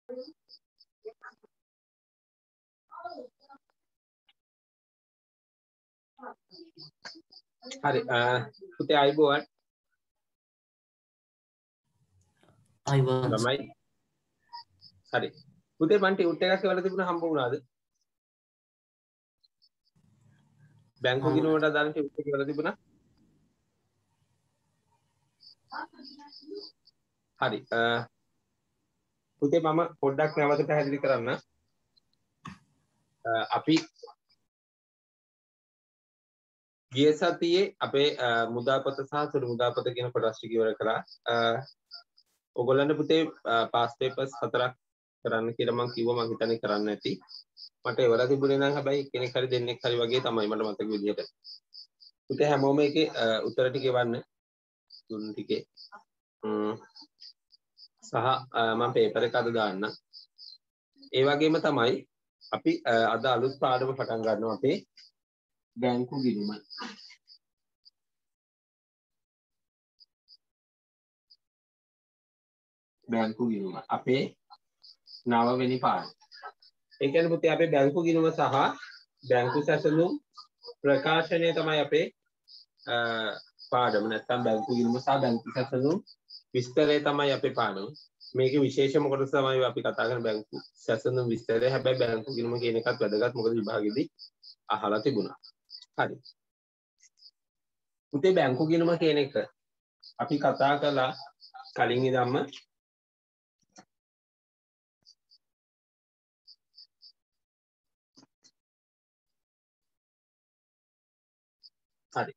හරි පුතේ අයබෝවන් අයබෝවන් ළමයි හරි පුතේ මන් ටියුට් එකක් කියලා තිබුණා හම්බ වුණාද බැංකු ගිණුමට දාන ටියුට් එක කියලා තිබුණා හරි පුතේ මම පොඩ්ඩක් නැවත පැහැදිලි කරන්න අපි ගිය සතියේ අපේ මුදාපත සහ සුළු මුදාපත කියන කොටස් ටික ඉවර කළා. ඔයගොල්ලන්ට පුතේ පාස් පේපර්ස් 4ක් කරන්න කියලා මම කිව්වා මම හිතන්නේ කරන්න ඇති. මට ඒවල තිබුණේ නම් හැබැයි කෙනෙක් හරි දෙන්නෙක් හරි වගේ තමයි මට මතක විදිහට. පුතේ හැමෝම ඒකේ උත්තර ටික එවන්න. දුන්න ටිකේ. සහ මම පේපර් එක අද දාන්න. ඒ වගේම තමයි අපි අද අලුත් පාඩම පටන් ගන්නවා අපේ බැංකු ගිණුම. බැංකු ගිණුම අපේ 9 වෙනි පාඩම. ඒ කියන්නේ පුතේ අපේ බැංකු ගිණුම සහ බැංකු සැසඳුම් ප්‍රකාශනය තමයි අපේ පාඩම. නැත්නම් බැංකු ගිණුම සහ බැංකු සැසඳුම් විස්තරය තමයි අපේ පාඩම. මේකේ විශේෂම කොටස තමයි අපි කතා කරන බැංකු සැසඳුම් විස්තරය. හැබැයි බැංකු ගිණුම කියන එකත් වැදගත්. මොකද විභාගෙදී අහලා තිබුණා. හරි. පුතේ බැංකු ගිණුම කියන එක අපි කතා කළා කලින් ඉඳන්ම හරි.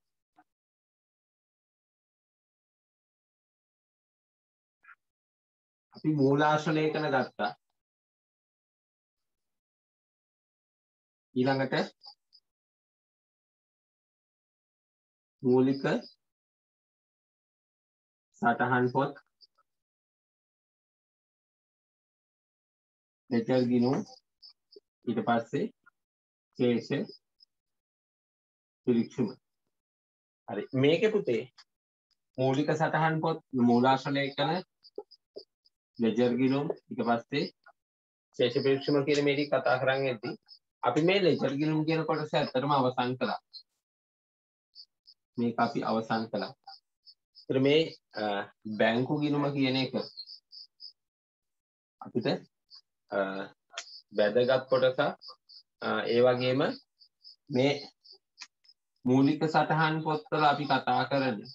අපි මූලාශ්‍රලේඛන ගත්තා. ඊළඟට මූලික සටහන් පොත් ලෙටර් ගිණුම් ඊට පස්සේ ශේෂ පිරික්සුම. හරි මේකේ පුතේ මූලික සටහන් පොත් මූලාශ්‍රලේඛන ලෙජර් ගිණුම් ඊට පස්සේ ශේෂ පිරික්සුම කියන මේ ටික කතා කරන් යද්දී අපි මේ ලෙජර් ගිණුම් කියන කොටස ඇත්තටම අවසන් කළා. මේක අපි අවසන් කළා. ඒතර මේ බැංකු ගිණුම කියන එක අපිට වැදගත් කොටසක්. ඒ වගේම මේ මූලික සටහන් පොත්වල අපි කතා කරන්නේ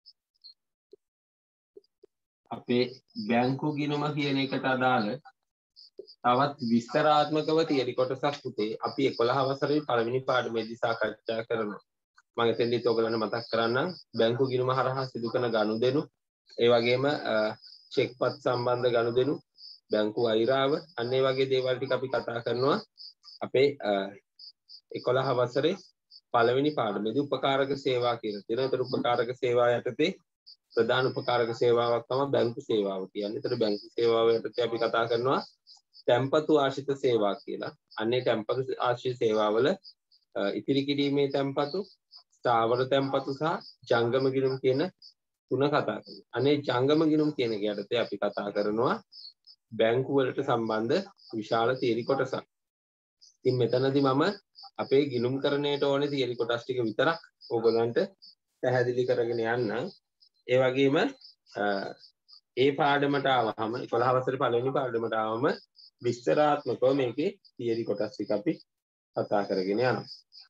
අපේ බැංකු ගිණුම කියන එකට අදාළ තවත් විස්තරාත්මකව තියෙන කොටසක් පුතේ අපි 11 වසරේ පළවෙනි පාඩමේදී සාකච්ඡා කරනවා. මම එතෙන්දීත් ඔයගලන්ට මතක් කරන්නම් බැංකු ගිණුම හරහා සිදු කරන ගනුදෙනු ඒ වගේම චෙක්පත් සම්බන්ධ ගනුදෙනු බැංකු අයිරාව අන්න ඒ වගේ දේවල් ටික අපි කතා කරනවා අපේ 11 වසරේ පළවෙනි පාඩමේදී උපකාරක සේවා කියලා තියෙනවා. ඒතර උපකාරක සේවා යටතේ ප්‍රධාන උපකාරක සේවාවක් තමයි බැංකු සේවාව කියන්නේ. ඒතර බැංකු සේවාව යටතේ අපි කතා කරනවා තැන්පතු ආශ්‍රිත සේවා කියලා. අන්නේ තැන්පතු ආශ්‍රිත සේවාවල ඉතිරි කිරීමේ තැන්පතු, ස්ථාවර තැන්පතු සහ ජංගම ගිණුම් කියන තුන කතා කරනවා. අනේ ජංගම ගිණුම් කියන එක යටතේ අපි කතා කරනවා බැංකු වලට සම්බන්ධ විශාල තියරි කොටසක්. ඉතින් මෙතනදී මම අපේ ගිණුම් කරණයට ඕනේ තියරි කොටස් ටික විතරක් ඕගලන්ට පැහැදිලි කරගෙන යන්නම්. ඒ වගේම ඒ පාඩමට ආවම 11 වසරේ පළවෙනි පාඩමට ආවම විස්තරාත්මකව මේකේ තියරි කොටස් ටික අපි කතා කරගෙන යනවා.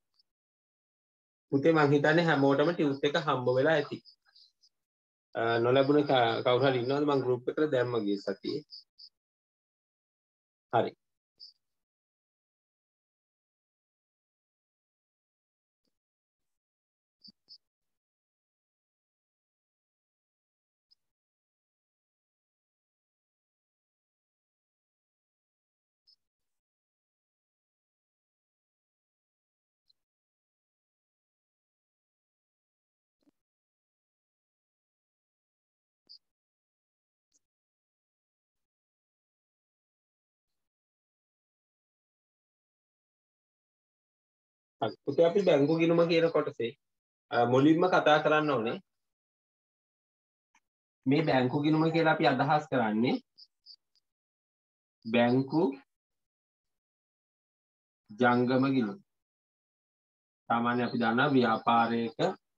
පුතේ මං හිතන්නේ හැමෝටම ටියුට් එක හම්බ වෙලා ඇති. නොලැබුණ කවුරු හරි ඉන්නවද මං ගෲප් එකට දැම්ම ගිය සතියේ. හරි. පුතේ අපි බැංකු ගිණුම කියන කොටසේ මුලින්ම කතා කරන්න ඕනේ මේ බැංකු ගිණුම කියලා අපි අදහස් කරන්නේ බැංකු ජංගම ගිණුම්. සාමාන්‍ය අපි දන්නා ව්‍යාපාරයක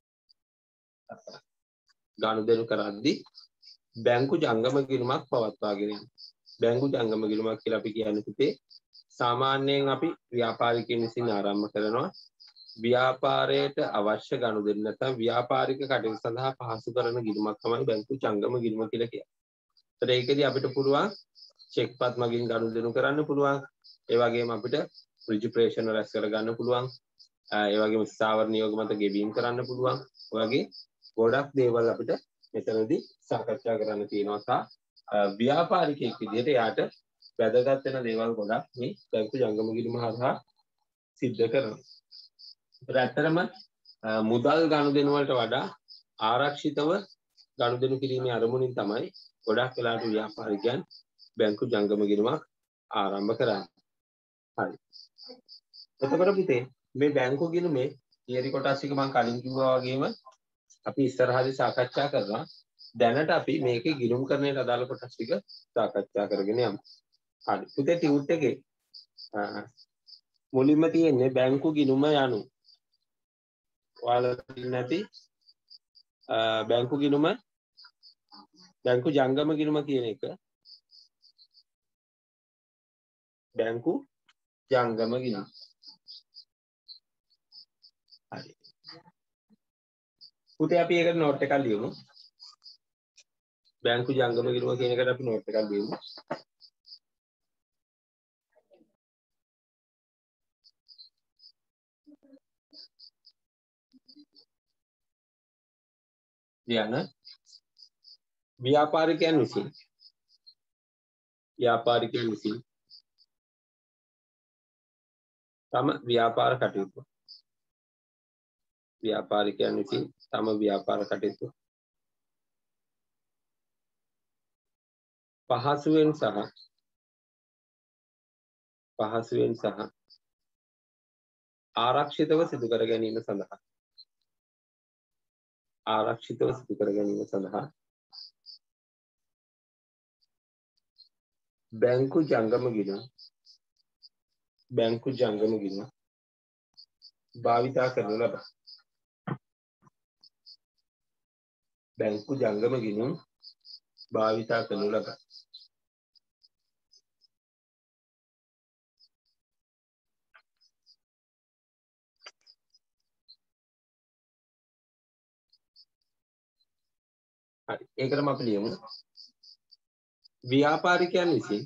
ගනුදෙනු කරද්දී බැංකු ජංගම ගිණුමක් පවත්වාගෙන යනවා. බැංකු ජංගම ගිණුමක් කියලා අපි කියන්නේ පුතේ සාමාන්‍යයෙන් අපි ව්‍යාපාරිකයන් විසින් ආරම්භ කරනවා ව්‍යාපාරයට අවශ්‍ය ගනුදෙනු නැත්නම් ව්‍යාපාරික කටයුතු සඳහා පහසු කරන ගිණුමක් තමයි බැංකු ජංගම ගිණුම කියලා කියන්නේ. ඒතර ඒකදී අපිට පුළුවන් චෙක් පත් මගින් ගනුදෙනු කරන්න පුළුවන්. ඒ වගේම අපිට රිජිස්ට්‍රේෂන් රැස් කර ගන්න පුළුවන්. ඒ වගේම ස්ථාවර නියෝග මත ගෙවීම් කරන්න පුළුවන්. ඔය වගේ ගොඩක් දේවල් අපිට මෙතනදී සාකච්ඡා කරන්න තියෙනවා. ව්‍යාපාරිකයෙක් විදිහට යාට වැදගත් වෙන දේවල් ගොඩක් මේ බැංකු ජංගම ගිණුම හරහා සිද්ධ කරනවා. ඒත් ඇත්තටම මුදල් ගනුදෙනු වලට වඩා ආරක්ෂිතව ගනුදෙනු කිරීමේ අරමුණින් තමයි ගොඩක් වෙලාවට ව්‍යාපාරිකයන් බැංකු ජංගම ගිණුමක් ආරම්භ කරන්නේ. හරි. එතකොට පුතේ මේ බැංකු ගිණුමේ තියරි කොටස් ටික මම කලින් කිව්වා වගේම අපි ඉස්සරහදී සාකච්ඡා කරනවා. දැනට අපි මේකේ ගිණුම් කරන්නට අදාළ කොටස් ටික සාකච්ඡා කරගෙන යමු. හරි. පුතේ ටියුට් එකේ මුලින්ම තියෙන්නේ බැංකු ගිණුම යනු. ඔයාලා දන්නේ නැති බැංකු ගිණුම බැංකු ජංගම ගිණුම කියන එක බැංකු ජංගම ගිණුම. හරි. පුතේ අපි ඒකට නෝට් එකක් ලියමු. බැංකු ජංගම ගිණුම කියන එකට අපි නෝට් එකක් ලියමු. ලියන්න. ව්‍යාපාරිකයන් විසින් තම ව්‍යාපාර කටයුතු පහසුවෙන් සහ ආරක්ෂිතව සිදු කර ගැනීම සඳහා බැංකු ජංගම ගිණුම් භාවිතා කරනු ලබයි. බැංකු ජංගම ගිණුම් භාවිතා කරනු ලබයි. හරි. ඒකටම අපි ලියමු. ව්‍යාපාරිකයන් විසින්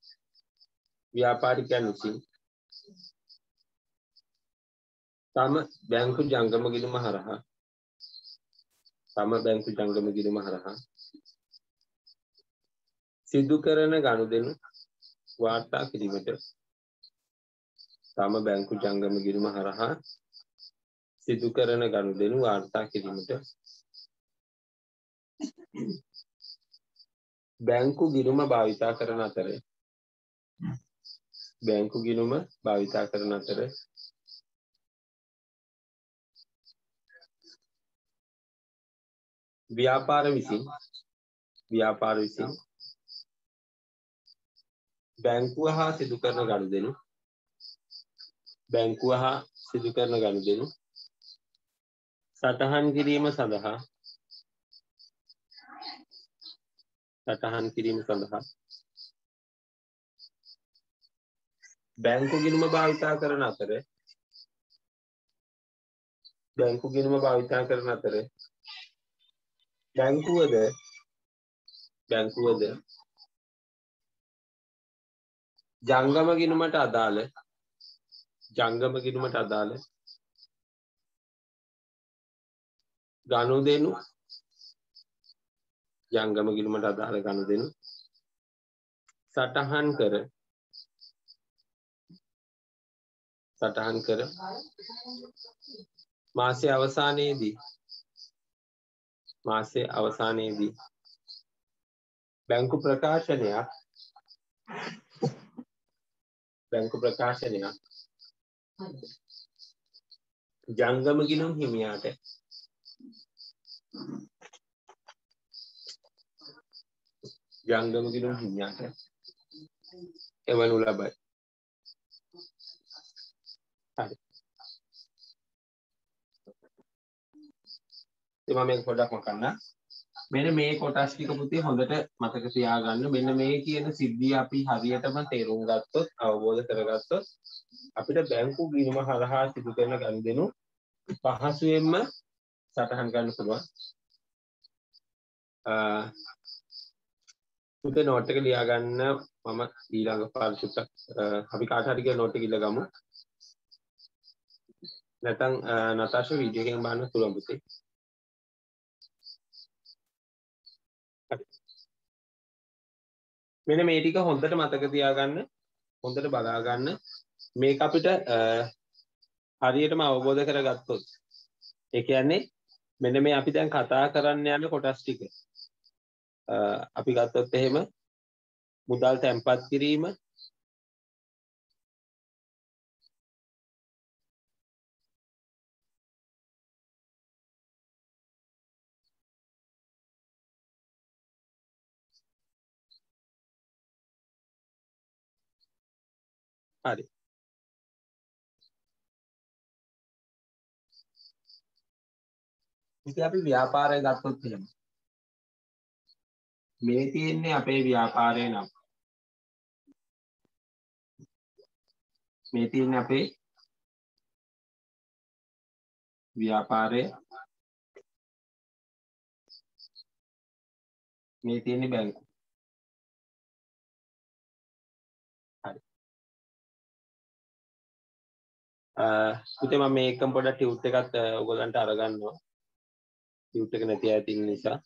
තම බැංකු ජංගම ගිණුම හරහා සිදු කරන ගනුදෙනු වාර්තා කිරීමට බැංකු ගිණුම භාවිතා කරන අතර ව්‍යාපාර විසින් බැංකුව හා සිදු කරන ගනුදෙනු සටහන් කිරීම සඳහා බැංකු ගිණුම භාවිතා කරන අතර බැංකුවද ජංගම ගිණුමට අදාළ ගනුදෙනු සටහන් කර මාසයේ අවසානයේදී බැංකු ප්‍රකාශනයක් ජංගම ගිණුම් හිමියාට එවනු ලබයි. හරි. ඉතින් මම මේක පොඩ්ඩක් මකන්න. මෙන්න මේ කොටස් ටික පුතේ හොඳට මතක තියාගන්න. මෙන්න මේ කියන සිද්ධිය අපි හරියටම තේරුම් ගත්තොත්, අවබෝධ කරගත්තොත් අපිට බැංකු ගිණුම හරහා සිදු කරන ගනුදෙනු පහසුවෙන්ම සටහන් ගන්න පුළුවන්. පුතේ නෝට් එක ලියා ගන්න. මම ඊළඟ පාරට අපි කාට හරි කියලා නෝට් එක ඉල්ල ගමු. නැත්නම් නතාෂා වීඩියෝ එකෙන් බලන්න පුළුවන් පුතේ. මෙන්න මේ ටික හොඳට මතක තියාගන්න, හොඳට බලා ගන්න. මේක අපිට හරියටම අවබෝධ කරගත්තොත්, ඒ කියන්නේ මෙන්න මේ අපි දැන් කතා කරන්න යන කොටස් ටික අපි ගත්තොත් එහෙම මුදල් තැන්පත් කිරීම, හරි. ඉතින් අපි ව්‍යාපාරය ගත්තොත් එහෙම මේ තියෙන්නේ අපේ ව්‍යාපාරය නම්. මේ තියෙන්නේ අපේ ව්‍යාපාරය. මේ තියෙන්නේ බැංකු. හරි. පුතේ මම මේකම පොඩ්ඩක් ටියුට් එකත් ඔයගලන්ට අරගන්නවා. ටියුට් එක නැති අය තියෙන නිසා.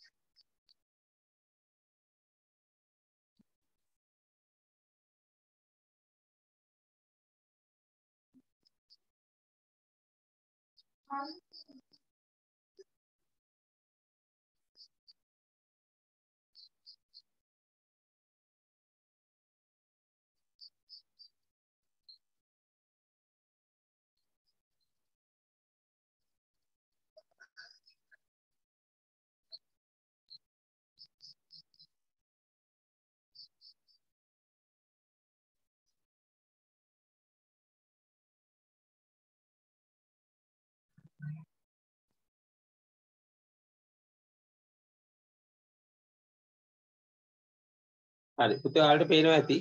හරි. පුතේ ඔයාලට පේනවා ඇති.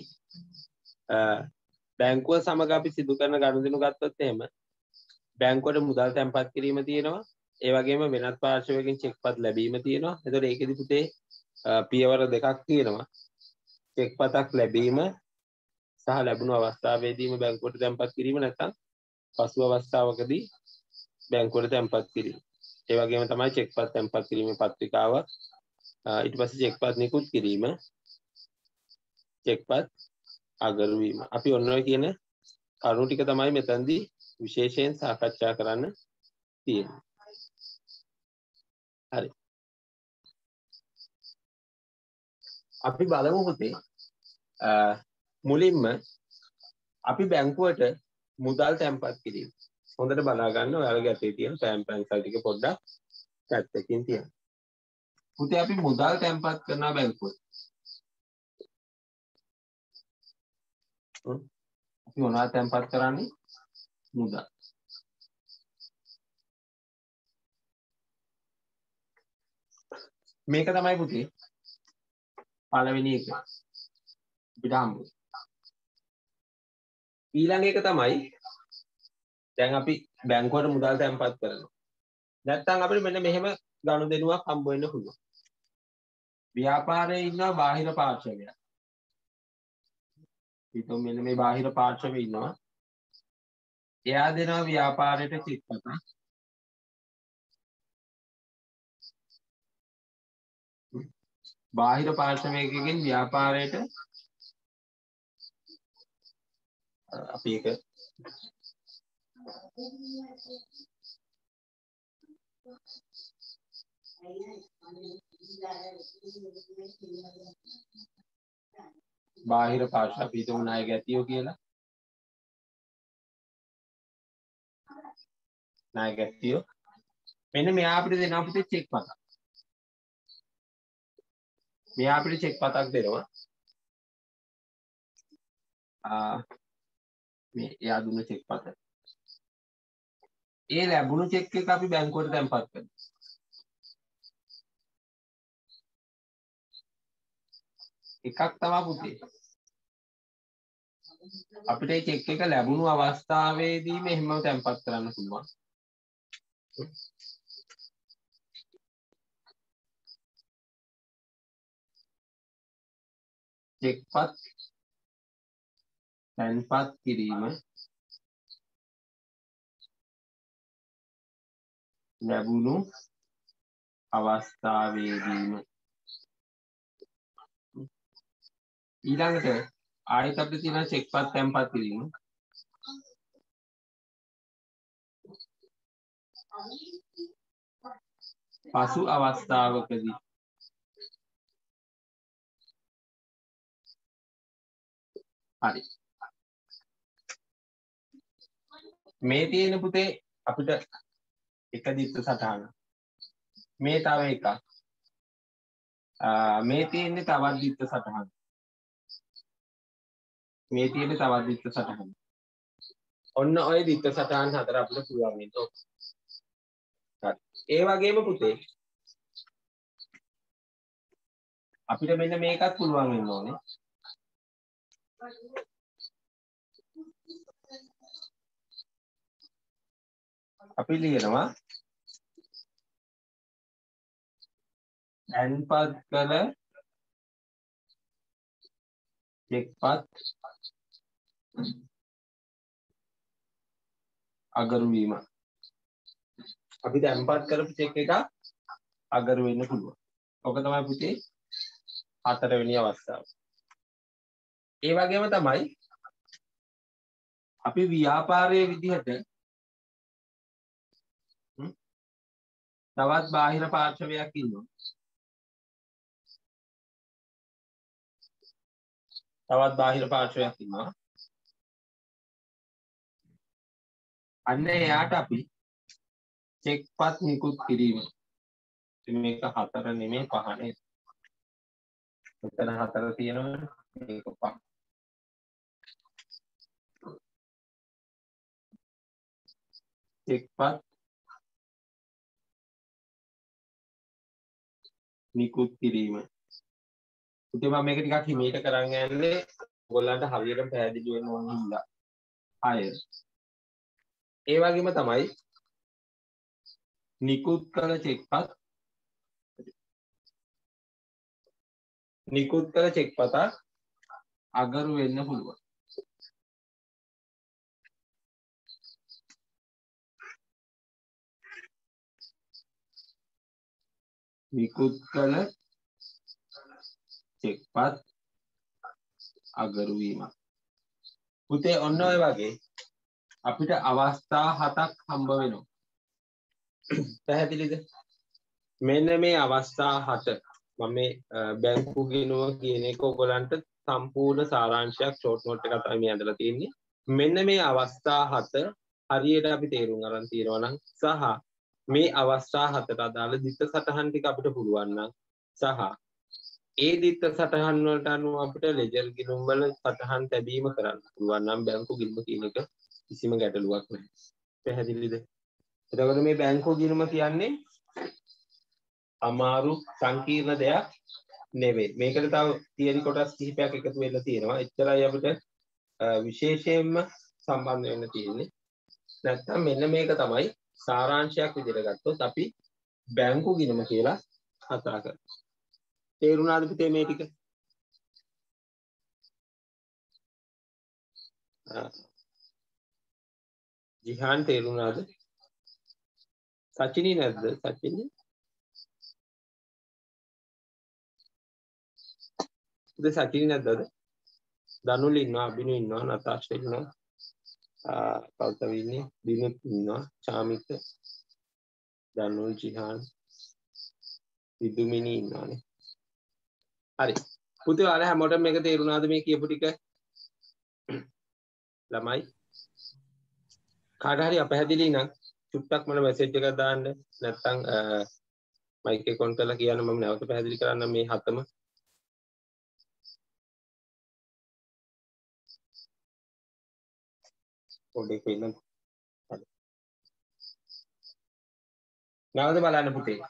බැංකුව සමග අපි සිදු කරන ගනුදෙනු ගත්තොත් එහෙම බැංකුවට මුදල් තැන්පත් කිරීම තියෙනවා. ඒ වගේම වෙනත් පාර්ශවයකින් චෙක්පත් ලැබීම තියෙනවා. එතකොට ඒකෙදි පුතේ පියවර දෙකක් තියෙනවා. චෙක්පතක් ලැබීම සහ ලැබුණු අවස්ථාවේදීම බැංකුවට තැන්පත් කිරීම, නැත්නම් පසු අවස්ථාවකදී බැංකුවට තැන්පත් කිරීම. ඒ වගේම තමයි චෙක්පත් තැන්පත් කිරීමේ පත්‍රිකාව, ඊට පස්සේ චෙක්පත් නිකුත් කිරීම, චෙක්පත් අගරු වීම. අපි ඔන්න ඔය කියන කරුණු ටික තමයි මෙතනදී විශේෂයෙන් සාකච්ඡා කරන්න තියෙන්නේ. හරි. අපි බලමු පුතේ මුලින්ම අපි බැංකුවට මුදල් තැන්පත් කිරීම. හොඳට බලා ගන්න. ඔයාලගේ අතේ තියෙන පෑන් පැන්සල් ටික පොඩ්ඩක් පැත්තකින් තියන්න. පුතේ අපි මුදල් තැන්පත් කරන බැංකුවට අපි මොනවද තැන්පත් කරන්නේ? මුදල්. මේක තමයි පුතේ පළවෙනි එක අපිට හම්බුනේ. ඊළඟ එක තමයි දැන් අපි බැංකුවට මුදල් තැන්පත් කරනවා. නැත්නම් අපිට මෙන්න මෙහෙම ගනුදෙනුවක් හම්බ වෙන්න පුළුවන්. ව්‍යාපාරයේ ඉන්න බාහිර පාර්ශවයක්. හිතමු මෙන්න මේ බාහිර පාර්ශවයේ ඉන්නවා. එයා දෙනවා ව්‍යාපාරයට චෙක්පතක්. බාහිර පාර්ශවයකින් ව්‍යාපාරයට අපි ඒක බාහිර පාර්ශව අපි හිතමු ණය ගැතියෝ කියලා. ණය ගැතියෝ මෙන්න මෙයා අපිට දෙනවා පුතේ චෙක්පතක්. මෙයා අපිට චෙක්පතක් දෙනවා. මේ එයා දුන්න චෙක් පත. ඒ ලැබුණු චෙක් එක අපි බැංකුවට තැන්පත් කරනවා. එකක් තමයි පුතේ. අපිට මේ චෙක් එක ලැබුණු අවස්ථාවේදී මෙහෙම තැන්පත් කරන්න පුළුවන්. චෙක්පත් තැන්පත් කිරීම ලැබුණු අවස්ථාවේදීම ඊළඟට ආයෙත් අපිට තියෙනවා චෙක්පත් තැන්පත් කිරීම. පසු අවස්ථාවකදී හරි මේ තියෙන පුතේ අපිට එක දිත්ත සටහන. මේ තව එකක්. මේ තියෙන්නේ තවත් දිත්ත සටහන. මේ තියෙන්නේ තවත් දිත්ත සටහන. ඔන්න ඔය දිත්ත සටහන් හතර අපිට පුළුවන් වෙන්න ඕන. හරි. ඒ වගේම පුතේ අපිට මෙන්න මේකත් පුළුවන් වෙන්න ඕනේ. අපි ලියනවා තැන්පත් කළ චෙක්පත් අගරු වීම. අපි තැන්පත් කරපු චෙක් එක අගරු වෙන්න පුළුවන්. ඔක තමයි පුතේ හතරවෙනි අවස්ථාව. ඒ වගේම තමයි අපි ව්‍යාපාරයේ විදිහට තවත් බාහිර පාර්ශවයක් ඉන්නවා. තවත් බාහිර පාර්ශවයක් ඉන්නවා. අන්න එයාට අපි චෙක්පත් නිකුත් කිරීම. මේක හතර නෙමෙයි පහනේ. මෙතන හතර තියෙනවනේ. මේක පහ. චෙක්පත් නිකුත් කිරීම. ඉතින් මම මේක ටිකක් හිමීට කරන් යන්නේ ඔයගොල්ලන්ට හරියට පැහැදිලි වෙන්න ඕන හින්දා. අය. ඒ වගේම තමයි නිකුත් කළ චෙක්පත් අගරු වෙන්න පුළුවන්. නිකුත් කළ චෙක්පත් අගරු වීම. පුතේ ඔන්න ඔය වගේ අපිට අවස්ථා 7ක් හම්බ වෙනවා. පැහැදිලිද? මෙන්න මේ අවස්ථා 7 මම මේ බැංකු ගිණුම කියන එක ඔයගලන්ට සම්පූර්ණ සාරාංශයක් ෂෝට් නෝට් එකක් තමයි මේ ඇඳලා තියෙන්නේ. මෙන්න මේ අවස්ථා 7 හරියට අපි තේරුම් අරන් තියෙනවා නම් සහ මේ අවස්ථා 7ට අදාළ දිත්ත සටහන් ටික අපිට පුළුවන් නම් සහ ඒ දිත්ත සටහන් වලට අනුව අපිට ලෙජර් ගිණුම් වල සටහන් තැබීම කරන්න පුළුවන් නම් බැංකු ගිණුම කියන එක කිසිම ගැටලුවක් නැහැ. පැහැදිලිද? එතකොට මේ බැංකු ගිණුම කියන්නේ අමාරු සංකීර්ණ දෙයක් නෙවෙයි. මේකට තව තියරි කොටස් කිහිපයක් එකතු වෙලා තියෙනවා. එච්චරයි අපිට විශේෂයෙන්ම සම්බන්ධ වෙන්න තියෙන්නේ. නැත්නම් මෙන්න මේක තමයි සාරාංශයක් විදිහට ගත්තොත් අපි බැංකු ගිණුම කියලා කතා කරනවා. තේරුණාද පුතේ මේ ටික? ජිහාන් තේරුණාද? සචිනී නැද්ද? සචිනී? පුතේ සචිනී නැද්ද? දනුල් ඉන්නවා, අබිනු ඉන්නවා, නතාෂා ඉන්නවා. කවුද ඉන්නේ? දිනුත් ඉන්නවා, චාමික, දනුල්, ජිහාන්, විදුමිනී ඉන්නවානේ. හරි. පුතේ ඔයාලා හැමෝටම මේක තේරුණාද මේ කියපු ටික? ළමයි කාට හරි අපහැදිලි නම් චුට්ටක් මට මැසේජ් එකක් දාන්න. නැත්නම් මයික් එක ඔන් කරලා කියන්න මම නැවත පැහැදිලි කරන්න මේ හතම. පොඩ්ඩක් වෙන්න. නැවත බලන්න පුතේ.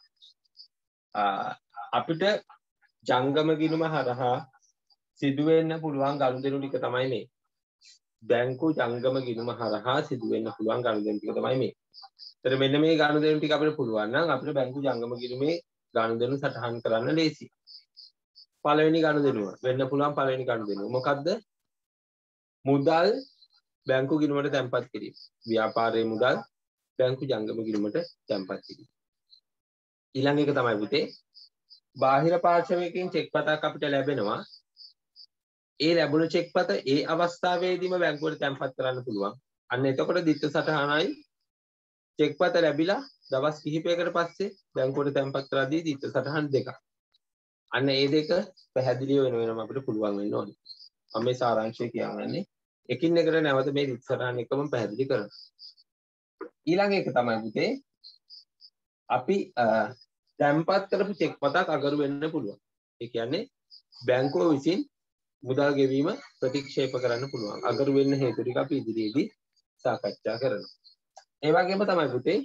අපිට ජංගම ගිණුම හරහා සිදුවෙන්න පුළුවන් ගනුදෙනු ටික තමයි මේ. බැංකු ජංගම ගිණුම හරහා සිදුවෙන්න පුළුවන් ගනුදෙනු ටික තමයි මේ. ඒතර මෙන්න මේ ගනුදෙනු ටික අපිට පුළුවන් නම් අපිට බැංකු ජංගම ගිණුමේ ගනුදෙනු සටහන් කරන්න ලේසියි. පළවෙනි ගනුදෙනුව වෙන්න පුළුවන් පළවෙනි ගනුදෙනුව මොකක්ද? මුදල් බැංකු ගිණුමට තැන්පත් කිරීම. ව්‍යාපාරයේ මුදල් බැංකු ජංගම ගිණුමට තැන්පත් කිරීම. ඊළඟ එක තමයි පුතේ බාහිර පාර්ශවයකින් චෙක් පතක් අපිට ලැබෙනවා. ඒ ලැබුණු චෙක් පත ඒ අවස්ථාවේදීම බැංකුවට තැන්පත් කරන්න පුළුවන්. අන්න එතකොට දිත්ත සටහනයි චෙක් පත ලැබිලා දවස් කිහිපයකට පස්සේ බැංකුවට තැන්පත් කරද්දී දිත්ත සටහන් දෙකක්. අන්න ඒ දෙක පැහැදිලිව වෙනම අපිට පුළුවන් වෙන්න ඕනේ. මම මේ සාරාංශය කියන්නේ එකින් එකට නැවත මේ දිත්ත සටහන් එකම පැහැදිලි කරනවා. ඊළඟ එක තමයි පුතේ අපි තැන්පත් කරපු චෙක් පතක් අගරු වෙන්න පුළුවන්. ඒ කියන්නේ බැංකුව විසින් මුදල් ගෙවීම ප්‍රතික්ෂේප කරන්න පුළුවන්. අගරු වෙන්න හේතු ටික අපි ඉදිරියේදී සාකච්ඡා කරනවා. ඒ වගේම තමයි පුතේ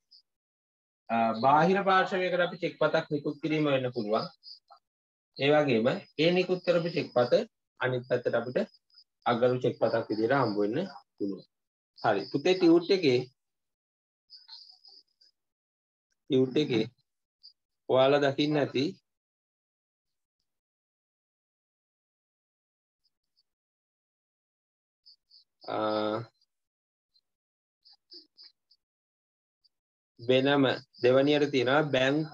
බාහිර පාර්ශවයකට අපි චෙක් පතක් නිකුත් කිරීම වෙන්න පුළුවන්. ඒ වගේම ඒ නිකුත් කරපු චෙක් පත අනිත් පැත්තට අපිට අගරු චෙක් පතක් විදිහට හම්බ වෙන්න පුළුවන්. හරි. පුතේ ටියුට් එකේ ඔයාලා දකින්න ඇති වෙනම දෙවනියට තියෙනවා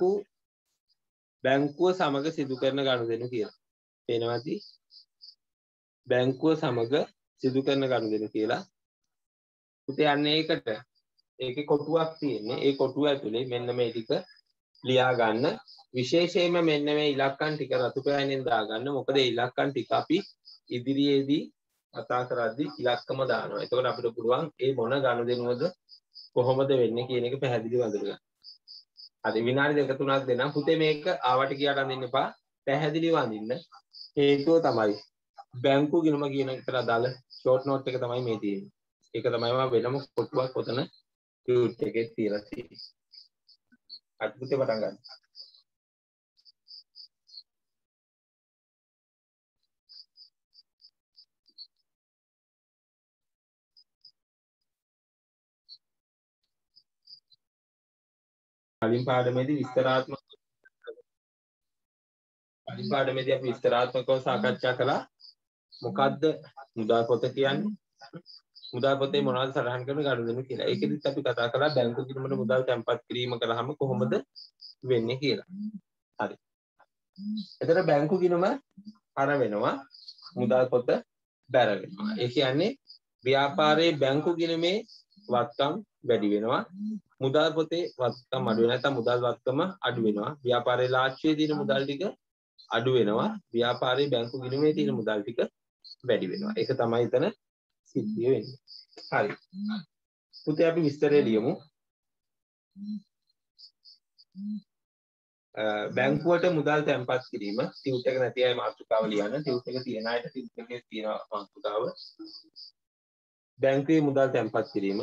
බැංකුව සමග සිදු කරන ගනුදෙනු කියලා. පේනවාද? බැංකුව සමග සිදු කරන ගනුදෙනු කියලා. පුතේ යන්නේ ඒකට. ඒකේ කොටුවක් තියෙන්නේ. ඒ කොටුව ඇතුලේ මෙන්න මේ ටික ලියා ගන්න. විශේෂයෙන්ම මෙන්න මේ ඉලක්කම් ටික රතු පෑනෙන් දාගන්න. මොකද මේ ඉලක්කම් ටික අපි ඉදිරියේදී කතා කරද්දී ඉලක්කම දානවා. එතකොට අපිට පුළුවන් ඒ මොන ගනුදෙනුවද කොහොමද වෙන්නේ කියන එක පැහැදිලිව අඳුරගන්න. හරි විනාඩි දෙක තුනක් දෙනම් පුතේ මේක ආවට ගියාට අඳින්න එපා. පැහැදිලිව අඳින්න. හේතුව තමයි බැංකු ගිණුම කියන එකට අදාළ ෂෝට් නෝට් එක තමයි මේ තියෙන්නේ. ඒක තමයි මම වෙනම කොටුවක් ඔතන ටියුට් එකේ තියලා තියෙන්නේ. අද පුතේ පටන් ගන්න. කලින් පාඩමේදී අපි විස්තරාත්මකව සාකච්ඡා කළා. මොකද්ද මුදල් පොත කියන්නේ? මුදල් පොතේ මොනවද සටහන් කරන ගනුදෙනු කියලා. ඒකෙදිත් අපි කතා කළා බැංකු ගිණුමට මුදල් තැන්පත් කිරීම කළාම කොහොමද වෙන්නේ කියලා. හරි. එතන බැංකු ගිණුම අර වෙනවා මුදල් පොත බැර වෙනවා. ඒ කියන්නේ ව්‍යාපාරයේ බැංකු ගිණුමේ වත්කම් වැඩි වෙනවා. මුදල් පොතේ වත්කම් අඩු වෙනවා. නැත්නම් මුදල් වත්කම අඩු වෙනවා. ව්‍යාපාරයේ ලාච්චුවේ තියෙන මුදල් ටික අඩු වෙනවා. ව්‍යාපාරයේ බැංකු ගිණුමේ තියෙන මුදල් ටික වැඩි වෙනවා. ඒක තමයි එතන සිද්ධිය වෙන්නේ. හරි. පුතේ අපි විස්තරය ලියමු. බැංකුවට මුදල් තැන්පත් කිරීම ටියුට් එක නැති අය මාතෘකාව ලියන්න. ටියුට් එක තියෙන අයට ටියුට් එකේ තියෙන මාතෘකාව. බැංකුවේ මුදල් තැන්පත් කිරීම.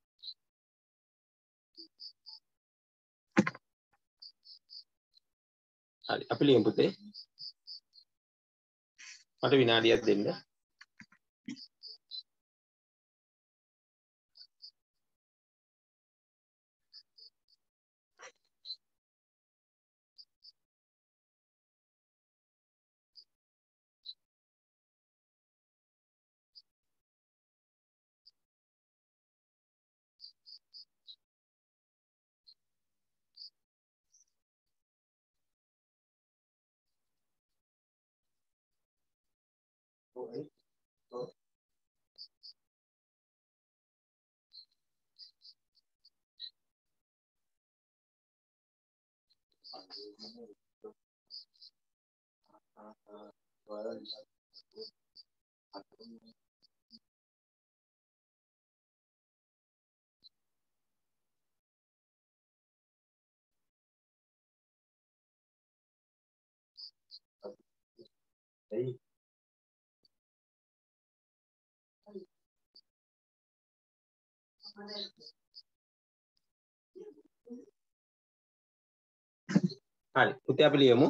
හරි. අපි ලියමු පුතේ. මට විනාඩියක් දෙන්න. හරි පුතේ අපි ලියමු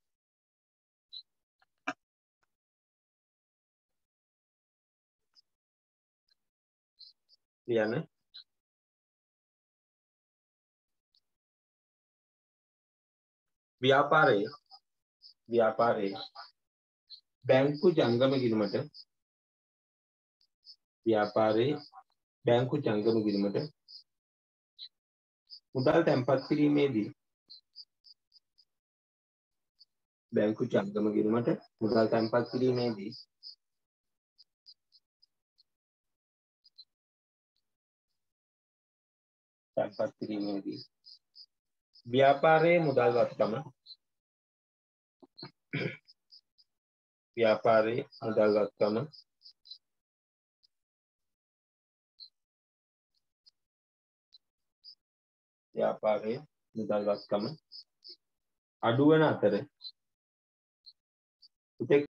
ලියන්න ව්‍යාපාරයේ බැංකු ජංගම ගිණුමට මුදල් තැන්පත් කිරීමේදී ව්‍යාපාරයේ මුදල් වත්කම අඩු වන අතර පුතේ